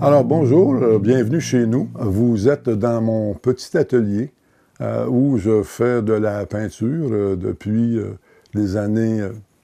Alors bonjour, bienvenue chez nous. Vous êtes dans mon petit atelier où je fais de la peinture depuis les années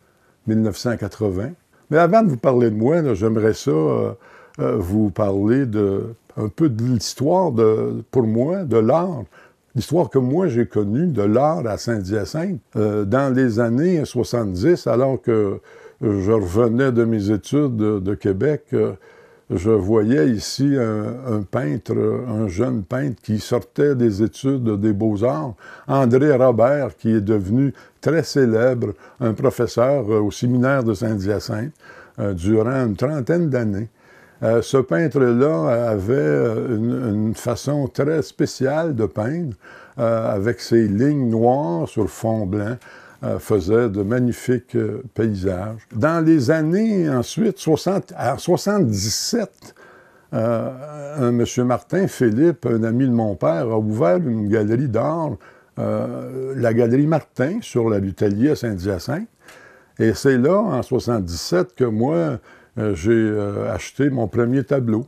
1980. Mais avant de vous parler de moi, j'aimerais ça vous parler un peu de l'histoire, pour moi, de l'art. L'histoire que moi j'ai connue de l'art à Saint-Hyacinthe dans les années 70, alors que je revenais de mes études de Québec. Je voyais ici un peintre, un jeune peintre qui sortait des études des Beaux-Arts, André Robert, qui est devenu très célèbre, un professeur au séminaire de Saint-Hyacinthe durant une trentaine d'années. Ce peintre-là avait une façon très spéciale de peindre, avec ses lignes noires sur fond blanc. Faisait de magnifiques paysages. Dans les années ensuite, en 77, M. Martin Philippe, un ami de mon père, a ouvert une galerie d'art, la Galerie Martin, sur la rue Tellier à Saint-Hyacinthe. Et c'est là, en 77, que moi, j'ai acheté mon premier tableau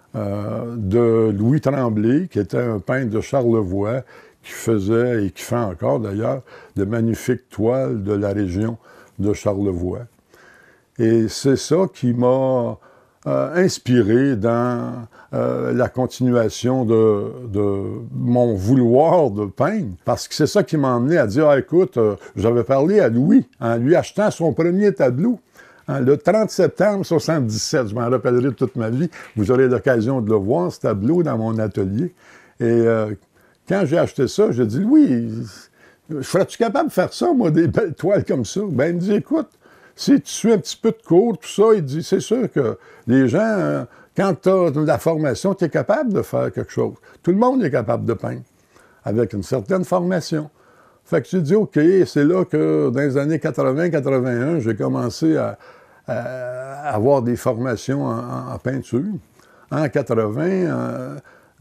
de Louis Tremblay, qui était un peintre de Charlevoix, qui faisait, et qui fait encore d'ailleurs, de magnifiques toiles de la région de Charlevoix. Et c'est ça qui m'a inspiré dans la continuation de mon vouloir de peindre, parce que c'est ça qui m'a amené à dire, ah, écoute, j'avais parlé à Louis en lui achetant son premier tableau. Le 30 septembre 77, je m'en rappellerai toute ma vie, vous aurez l'occasion de le voir, ce tableau, dans mon atelier. Et quand j'ai acheté ça, j'ai dit, oui, serais-tu capable de faire ça, moi, des belles toiles comme ça? Ben, il me dit, écoute, si tu suis un petit peu de cours, tout ça, il dit, c'est sûr que les gens, quand tu as de la formation, tu es capable de faire quelque chose. Tout le monde est capable de peindre, avec une certaine formation. Fait que j'ai dit, OK, c'est là que, dans les années 80-81, j'ai commencé à avoir des formations en peinture. En 80,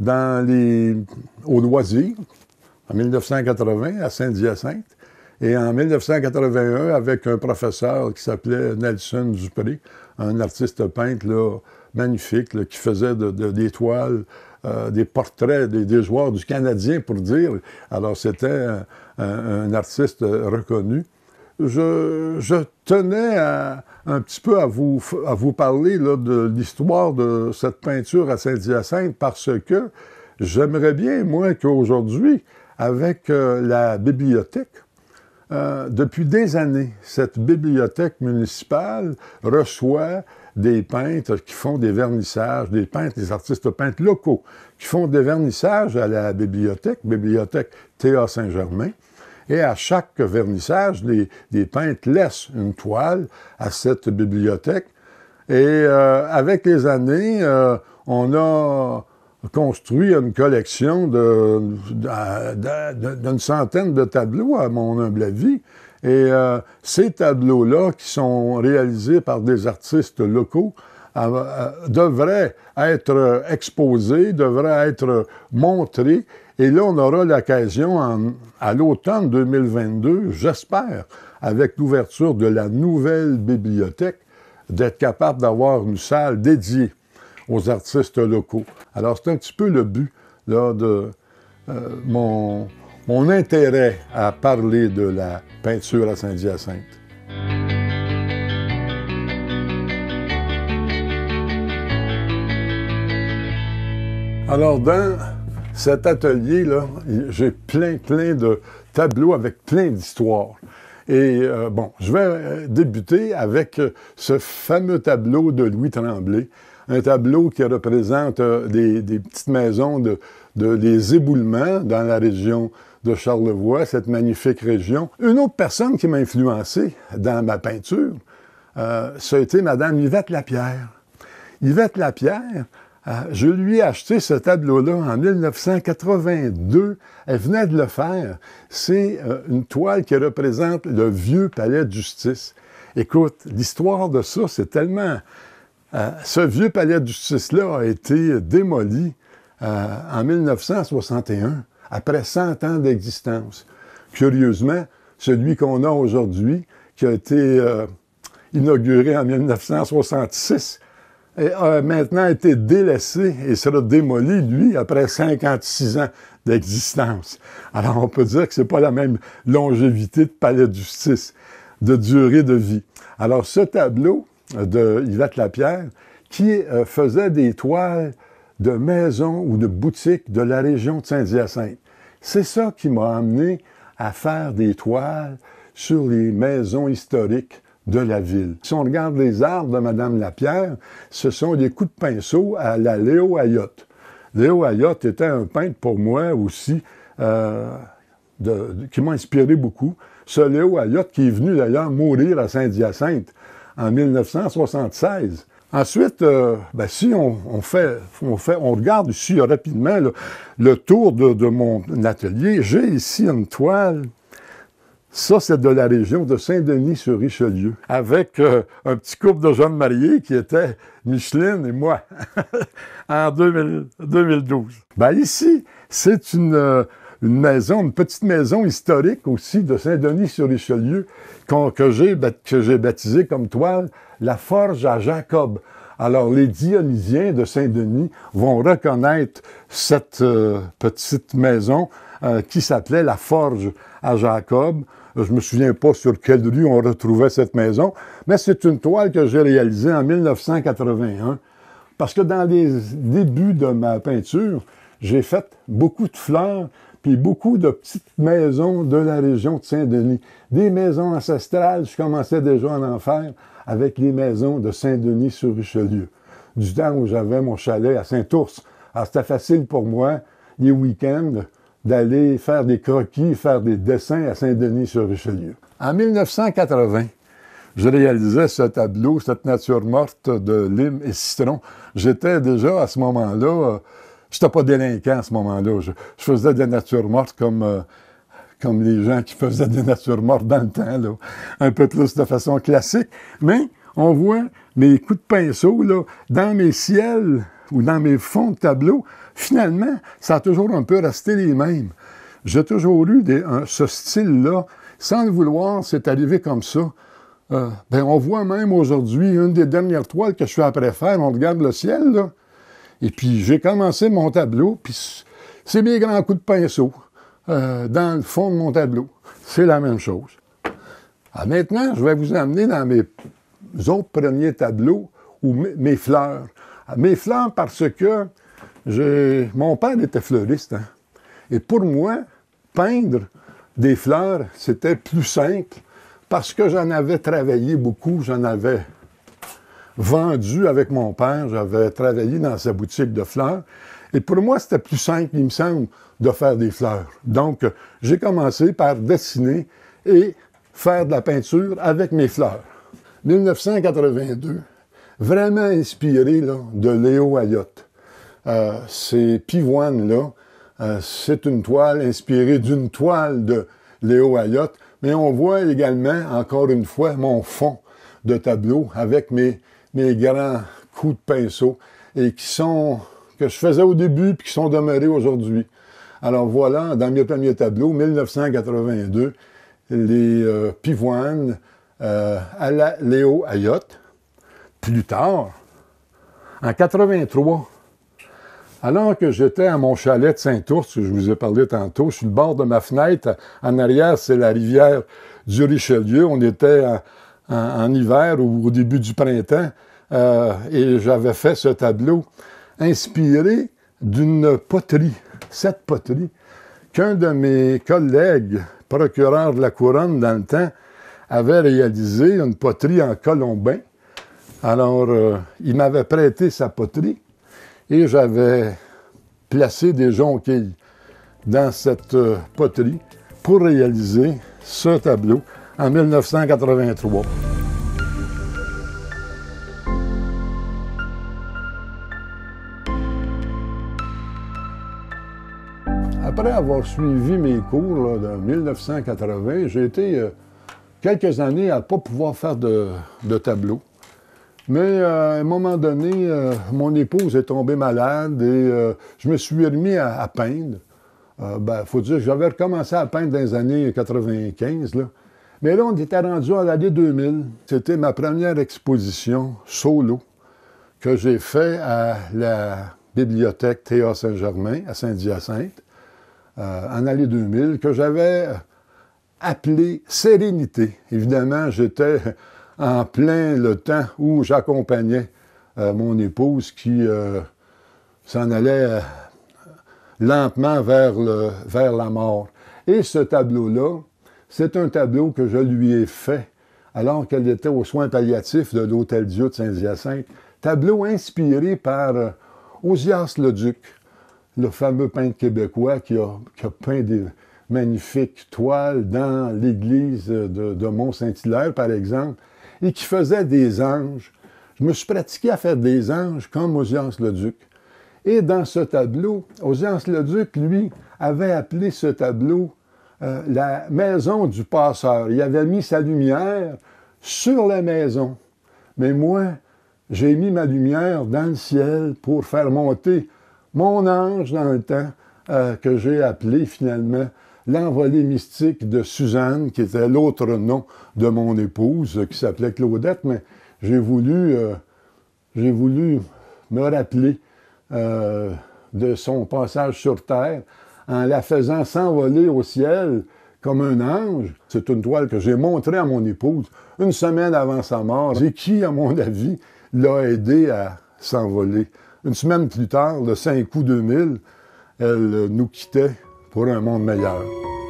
au Loisir, en 1980, à Saint-Hyacinthe, et en 1981, avec un professeur qui s'appelait Nelson Dupré, un artiste peintre là, magnifique, là, qui faisait des toiles, des portraits des joueurs du Canadien, pour dire. Alors, c'était un artiste reconnu. Je tenais un petit peu à vous parler là, de l'histoire de cette peinture à Saint-Hyacinthe, parce que j'aimerais bien, moi, qu'aujourd'hui, avec la bibliothèque, depuis des années, cette bibliothèque municipale reçoit des peintres qui font des vernissages, des artistes peintres locaux, qui font des vernissages à la bibliothèque Théa Saint-Germain. Et à chaque vernissage, les peintres laissent une toile à cette bibliothèque. Et avec les années, on a construit une collection d'une centaine de tableaux, à mon humble avis. Et ces tableaux-là, qui sont réalisés par des artistes locaux, devraient être exposés, devraient être montrés. Et là, on aura l'occasion, à l'automne 2022, j'espère, avec l'ouverture de la nouvelle bibliothèque, d'être capable d'avoir une salle dédiée aux artistes locaux. Alors, c'est un petit peu le but là, de mon intérêt à parler de la peinture à Saint-Hyacinthe. Alors, dans cet atelier-là, j'ai plein de tableaux avec plein d'histoires. Et bon, je vais débuter avec ce fameux tableau de Louis Tremblay, un tableau qui représente des petites maisons des éboulements dans la région de Charlevoix, cette magnifique région. Une autre personne qui m'a influencé dans ma peinture, ça a été Mme Yvette Lapierre. Yvette Lapierre, je lui ai acheté ce tableau-là en 1982. Elle venait de le faire. C'est une toile qui représente le vieux palais de justice. Écoute, l'histoire de ça, c'est tellement... ce vieux palais de justice-là a été démoli en 1961, après 100 ans d'existence. Curieusement, celui qu'on a aujourd'hui, qui a été inauguré en 1966, a maintenant été délaissé et sera démoli, lui, après 56 ans d'existence. Alors, on peut dire que c'est pas la même longévité de palais de justice, de durée de vie. Alors, ce tableau de Yvette Lapierre, qui faisait des toiles de maisons ou de boutiques de la région de Saint-Hyacinthe. C'est ça qui m'a amené à faire des toiles sur les maisons historiques de la ville. Si on regarde les arbres de Mme Lapierre, ce sont des coups de pinceau à la Léo Ayotte. Léo Ayotte était un peintre pour moi aussi, qui m'a inspiré beaucoup. Ce Léo Ayotte qui est venu d'ailleurs mourir à Saint-Hyacinthe en 1976. Ensuite, si on regarde ici rapidement le tour de mon atelier, j'ai ici une toile. Ça, c'est de la région de Saint-Denis-sur-Richelieu, avec un petit couple de jeunes mariés qui étaient Micheline et moi, en 2012. Ici, c'est une maison, une petite maison historique aussi de Saint-Denis-sur-Richelieu que j'ai baptisée comme toile la Forge à Jacob. Alors, les Dionysiens de Saint-Denis vont reconnaître cette petite maison qui s'appelait la Forge à Jacob. Je me souviens pas sur quelle rue on retrouvait cette maison, mais c'est une toile que j'ai réalisée en 1981, parce que dans les débuts de ma peinture, j'ai fait beaucoup de fleurs, puis beaucoup de petites maisons de la région de Saint-Denis. Des maisons ancestrales, je commençais déjà à en faire avec les maisons de Saint-Denis-sur-Richelieu, du temps où j'avais mon chalet à Saint-Ours. Alors, c'était facile pour moi, les week-ends, d'aller faire des croquis, faire des dessins à Saint-Denis-sur-Richelieu. En 1980, je réalisais ce tableau, cette nature morte de lime et citron. J'étais déjà à ce moment-là, je n'étais pas délinquant à ce moment-là. Je faisais des natures mortes comme les gens qui faisaient des natures mortes dans le temps, là, un peu plus de façon classique. Mais on voit mes coups de pinceau là, dans mes ciels ou dans mes fonds de tableau. Finalement, ça a toujours un peu resté les mêmes. J'ai toujours eu ce style-là. Sans le vouloir, c'est arrivé comme ça. On voit même aujourd'hui, une des dernières toiles que je suis après faire, on regarde le ciel, là. Et puis, j'ai commencé mon tableau, puis c'est mes grands coups de pinceau dans le fond de mon tableau. C'est la même chose. Alors maintenant, je vais vous amener dans mes autres premiers tableaux, ou mes fleurs. Mes fleurs parce que mon père était fleuriste, hein? Et pour moi, peindre des fleurs, c'était plus simple parce que j'en avais travaillé beaucoup, j'en avais vendu avec mon père, j'avais travaillé dans sa boutique de fleurs. Et pour moi, c'était plus simple, il me semble, de faire des fleurs. Donc, j'ai commencé par dessiner et faire de la peinture avec mes fleurs. 1982, vraiment inspiré là, de Léo Ayotte. Ces pivoines-là, c'est une toile inspirée d'une toile de Léo Ayotte, mais on voit également, encore une fois, mon fond de tableau avec mes grands coups de pinceau et que je faisais au début puis qui sont demeurés aujourd'hui. Alors voilà, dans mes premiers tableaux, 1982, les pivoines à la Léo Ayotte. Plus tard, en 83, alors que j'étais à mon chalet de Saint-Ours, je vous ai parlé tantôt, sur le bord de ma fenêtre, en arrière, c'est la rivière du Richelieu. On était en hiver ou au début du printemps, et j'avais fait ce tableau inspiré d'une poterie, cette poterie, qu'un de mes collègues, procureur de la Couronne dans le temps, avait réalisé, une poterie en colombin. Alors, il m'avait prêté sa poterie et j'avais placé des jonquilles dans cette poterie pour réaliser ce tableau en 1983. Après avoir suivi mes cours là, de 1980, j'ai été quelques années à ne pas pouvoir faire de tableau. Mais à un moment donné, mon épouse est tombée malade et je me suis remis à peindre. Faut dire que j'avais recommencé à peindre dans les années 95. Là. Mais là, on était rendu à l'année 2000. C'était ma première exposition solo que j'ai fait à la bibliothèque Théa Saint-Germain, à Saint-Hyacinthe, en l'année 2000, que j'avais appelé Sérénité. Évidemment, j'étais en plein le temps où j'accompagnais mon épouse qui s'en allait lentement vers la mort. Et ce tableau-là, c'est un tableau que je lui ai fait alors qu'elle était aux soins palliatifs de l'Hôtel-Dieu de Saint-Hyacinthe. Tableau inspiré par Ozias Leduc, le fameux peintre québécois qui a peint des magnifiques toiles dans l'église de Mont-Saint-Hilaire, par exemple, et qui faisait des anges. Je me suis pratiqué à faire des anges comme Ozias Leduc. Et dans ce tableau, Ozias Leduc, lui, avait appelé ce tableau la maison du passeur. Il avait mis sa lumière sur la maison. Mais moi, j'ai mis ma lumière dans le ciel pour faire monter mon ange dans le temps, que j'ai appelé finalement l'envolée mystique de Suzanne, qui était l'autre nom de mon épouse, qui s'appelait Claudette, mais j'ai voulu me rappeler de son passage sur terre en la faisant s'envoler au ciel comme un ange. C'est une toile que j'ai montrée à mon épouse une semaine avant sa mort et qui, à mon avis, l'a aidé à s'envoler. Une semaine plus tard, le 5 août 2000, elle nous quittait pour un monde meilleur.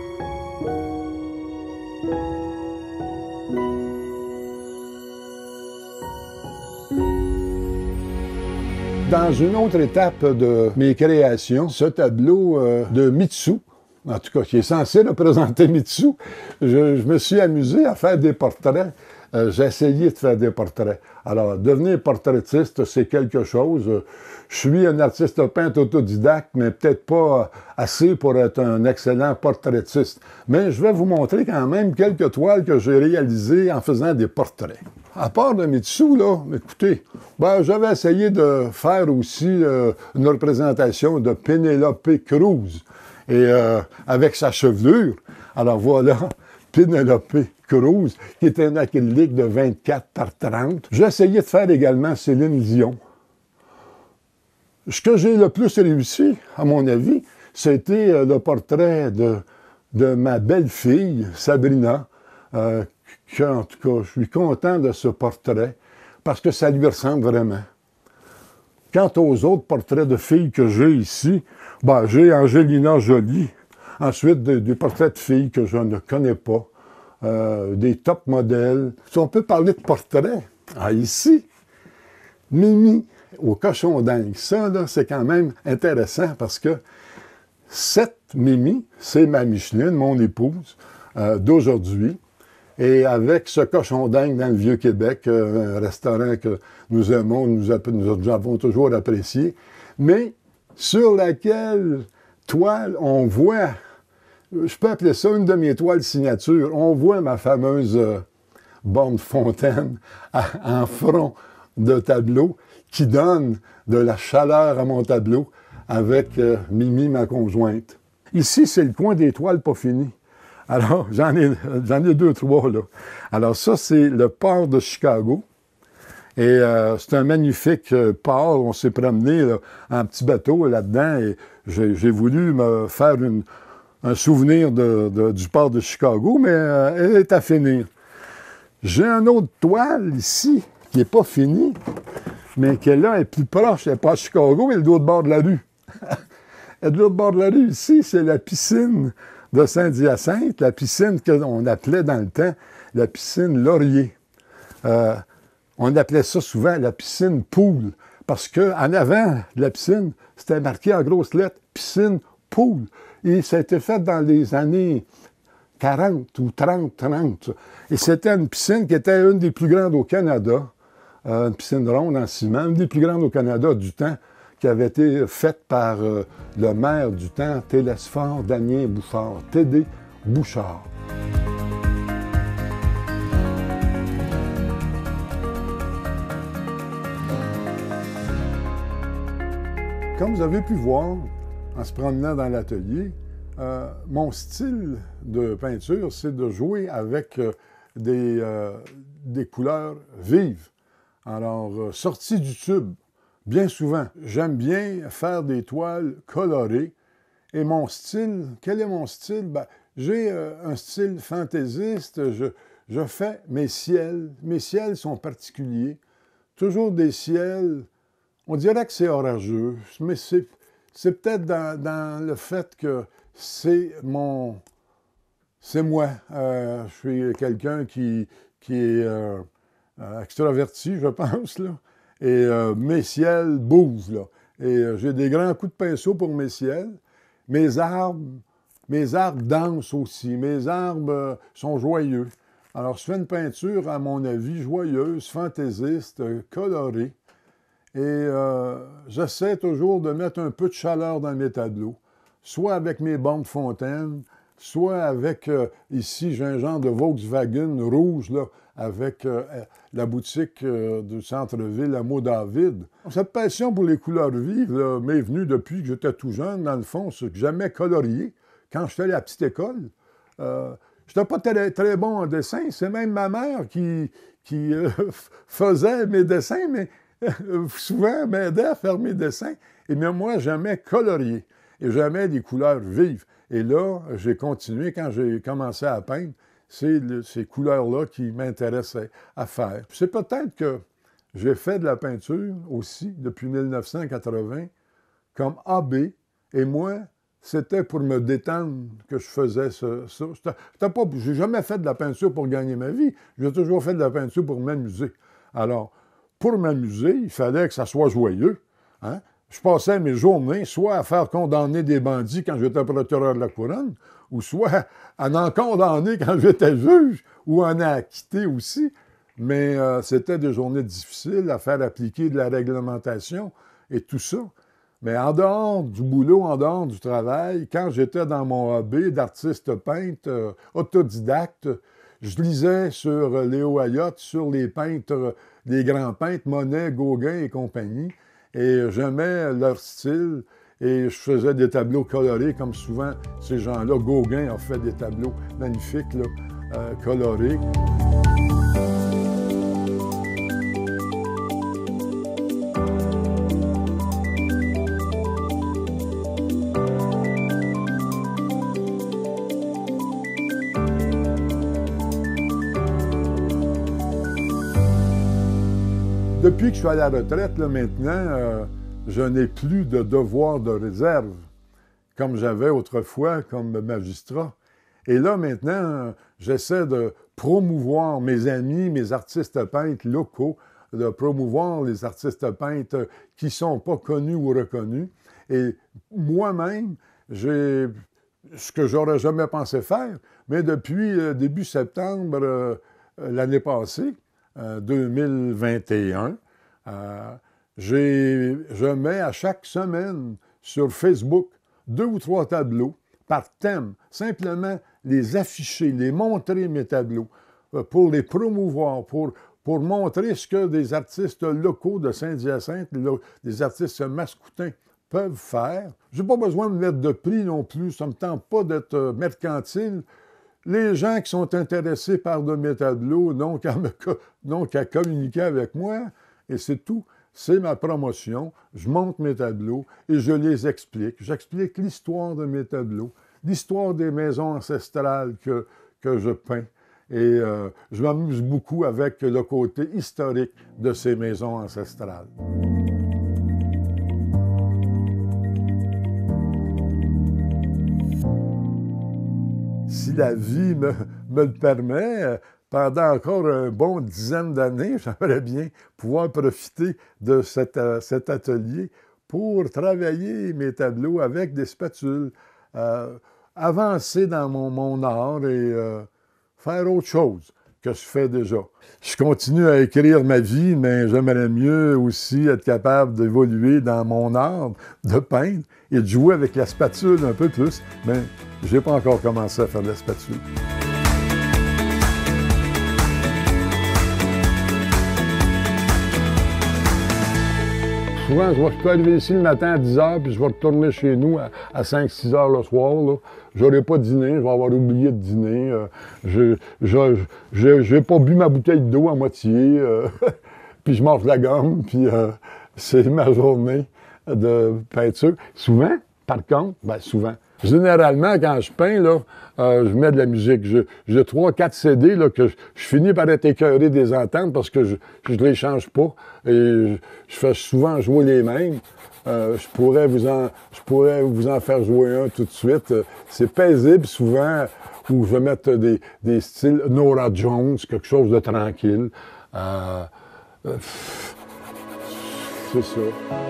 Dans une autre étape de mes créations, ce tableau de Mitsu, en tout cas qui est censé représenter Mitsu, je me suis amusé à faire des portraits. J'ai essayé de faire des portraits. Alors, devenir portraitiste, c'est quelque chose. Je suis un artiste peintre autodidacte, mais peut-être pas assez pour être un excellent portraitiste. Mais je vais vous montrer quand même quelques toiles que j'ai réalisées en faisant des portraits. À part de Mitsu, là, écoutez, j'avais essayé de faire aussi une représentation de Penelope Cruz, et avec sa chevelure. Alors voilà, Penelope Cruz, qui est un acrylique de 24 par 30. J'ai essayé de faire également Céline Dion. Ce que j'ai le plus réussi, à mon avis, c'était le portrait de ma belle-fille, Sabrina, en tout cas, je suis content de ce portrait, parce que ça lui ressemble vraiment. Quant aux autres portraits de filles que j'ai ici, j'ai Angelina Jolie, ensuite des portraits de filles que je ne connais pas, des top modèles. Si on peut parler de portraits, ici, Mimi au cochon d'Inde. Ça, là, c'est quand même intéressant parce que cette Mimi, c'est ma Micheline, mon épouse, d'aujourd'hui. Et avec ce cochon d'Inde dans le Vieux-Québec, un restaurant que nous aimons, nous avons toujours apprécié, mais sur laquelle toile on voit, je peux appeler ça une de mes toiles signature, on voit ma fameuse borne fontaine en front de tableau qui donne de la chaleur à mon tableau avec Mimi, ma conjointe. Ici, c'est le coin des toiles pas finies. Alors, j'en ai 2, 3, là. Alors, ça, c'est le port de Chicago. Et c'est un magnifique port. On s'est promené là, en petit bateau là-dedans et j'ai voulu me faire un souvenir du port de Chicago, mais elle est à finir. J'ai une autre toile ici qui n'est pas finie, mais qui là est plus proche. Elle n'est pas à Chicago, mais elle est de l'autre bord de la rue. Elle est de l'autre bord de la rue ici, c'est la piscine de Saint-Hyacinthe, la piscine qu'on appelait dans le temps la piscine Laurier. On appelait ça souvent la piscine pool, parce qu'en avant de la piscine, c'était marqué en grosses lettres « piscine pool ». Et ça a été fait dans les années 40 ou 30. Et c'était une piscine qui était une des plus grandes au Canada, une piscine ronde en ciment, une des plus grandes au Canada du temps, qui avait été faite par le maire du temps, Télesphore Damien Bouchard, T.D. Bouchard. Comme vous avez pu voir, en se promenant dans l'atelier, mon style de peinture, c'est de jouer avec des couleurs vives. Alors, sortie du tube, bien souvent. J'aime bien faire des toiles colorées. Et mon style, quel est mon style? Ben, j'ai un style fantaisiste. Je fais mes ciels. Mes ciels sont particuliers. Toujours des ciels, on dirait que c'est orageux, mais c'est peut-être dans le fait que c'est moi. Je suis quelqu'un qui est extraverti, je pense, là. Et mes ciels bougent, là. Et j'ai des grands coups de pinceau pour mes ciels. Mes arbres dansent aussi. Mes arbres sont joyeux. Alors, je fais une peinture, à mon avis, joyeuse, fantaisiste, colorée. Et j'essaie toujours de mettre un peu de chaleur dans mes tableaux, soit avec mes bornes de fontaine, soit avec, ici, j'ai un genre de Volkswagen rouge, là, avec la boutique du centre-ville à Mont-David. Cette passion pour les couleurs vives m'est venue depuis que j'étais tout jeune. Dans le fond, c'est que j'aimais colorier. Quand j'étais à la petite école, je n'étais pas très bon en dessin. C'est même ma mère qui faisait mes dessins, mais souvent m'aidait à faire mes dessins. Et bien moi, j'aimais colorier. Et j'aimais des couleurs vives. Et là, j'ai continué, quand j'ai commencé à peindre, c'est ces couleurs-là qui m'intéressaient à faire. C'est peut-être que j'ai fait de la peinture aussi depuis 1980 comme hobby. Et moi, c'était pour me détendre que je faisais ça. J'ai jamais fait de la peinture pour gagner ma vie. J'ai toujours fait de la peinture pour m'amuser. Alors, pour m'amuser, il fallait que ça soit joyeux. Hein? Je passais mes journées soit à faire condamner des bandits quand j'étais procureur de la couronne, ou soit à en condamner quand j'étais juge, ou en acquitter aussi. Mais c'était des journées difficiles à faire appliquer de la réglementation et tout ça. Mais en dehors du boulot, en dehors du travail, quand j'étais dans mon hobby d'artiste peintre, autodidacte, je lisais sur Léo Ayotte, sur les peintres, les grands peintres, Monet, Gauguin et compagnie. Et j'aimais leur style et je faisais des tableaux colorés comme souvent ces gens-là. Gauguin a fait des tableaux magnifiques, là, colorés. Depuis que je suis à la retraite, là, maintenant, je n'ai plus de devoir de réserve, comme j'avais autrefois comme magistrat. Et là, maintenant, j'essaie de promouvoir mes amis, mes artistes peintres locaux, de promouvoir les artistes peintres qui ne sont pas connus ou reconnus. Et moi-même, j'ai ce que j'aurais jamais pensé faire, mais depuis début septembre l'année passée, 2021, je mets à chaque semaine sur Facebook 2 ou 3 tableaux par thème, simplement les afficher, les montrer mes tableaux, pour les promouvoir, pour montrer ce que des artistes locaux de Saint-Hyacinthe, des artistes mascoutins peuvent faire. Je n'ai pas besoin de mettre de prix non plus, ça ne me tente pas d'être mercantile. Les gens qui sont intéressés par de mes tableaux n'ont qu'à communiquer avec moi, et c'est tout. C'est ma promotion. Je monte mes tableaux et je les explique. J'explique l'histoire de mes tableaux, l'histoire des maisons ancestrales que je peins. Et je m'amuse beaucoup avec le côté historique de ces maisons ancestrales. Si la vie me le permet, pendant encore un bon dizaine d'années, j'aimerais bien pouvoir profiter de cet atelier pour travailler mes tableaux avec des spatules, avancer dans mon art et faire autre chose que je fais déjà. Je continue à écrire ma vie, mais j'aimerais mieux aussi être capable d'évoluer dans mon art de peindre et de jouer avec la spatule un peu plus, mais je n'ai pas encore commencé à faire de la spatule. Souvent, je peux arriver ici le matin à 10 h, puis je vais retourner chez nous à 5-6 h le soir. Je n'aurai pas dîné, je vais avoir oublié de dîner. Je n'ai pas bu ma bouteille d'eau à moitié. puis je mange de la gomme, puis c'est ma journée de peinture. Souvent, par contre, souvent, généralement, quand je peins, là, je mets de la musique. J'ai 3-4 CD là, que je finis par être écœuré des entendre parce que je ne les change pas. Et je fais souvent jouer les mêmes. Je pourrais vous en faire jouer un tout de suite. C'est paisible souvent, où je vais mettre des styles Nora Jones, quelque chose de tranquille. C'est ça.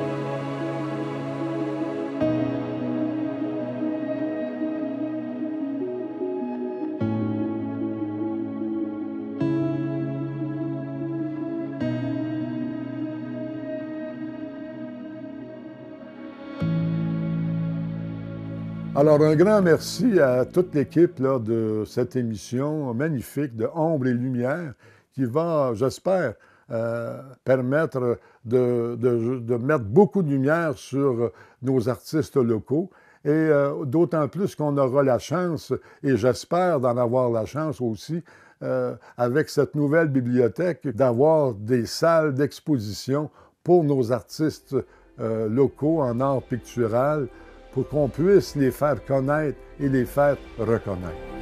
Alors, un grand merci à toute l'équipe là, de cette émission magnifique de Ombre et Lumière qui va, j'espère, permettre de mettre beaucoup de lumière sur nos artistes locaux. Et d'autant plus qu'on aura la chance, et j'espère d'en avoir la chance aussi, avec cette nouvelle bibliothèque, d'avoir des salles d'exposition pour nos artistes locaux en art pictural, pour qu'on puisse les faire connaître et les faire reconnaître.